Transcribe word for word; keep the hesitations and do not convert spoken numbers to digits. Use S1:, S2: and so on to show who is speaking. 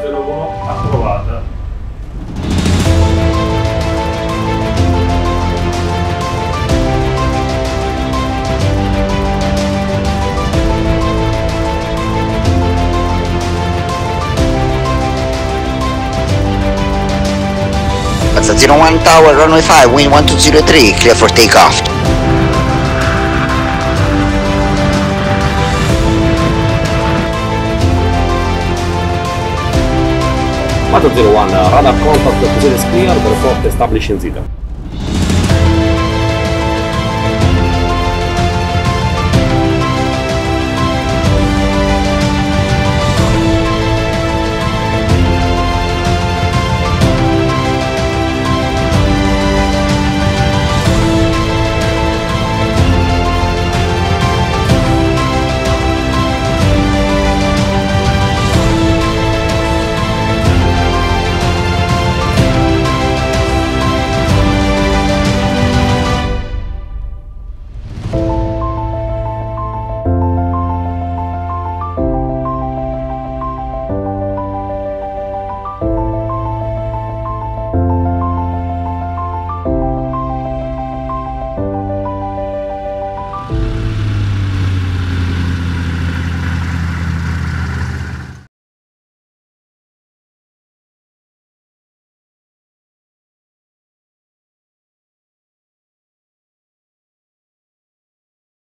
S1: zero uno approvata.
S2: Alza zero one Tower, runway five, wind one two zero three, clear for takeoff.
S3: quattro zero uno, radar contact, position is clear, report establish in Zeta.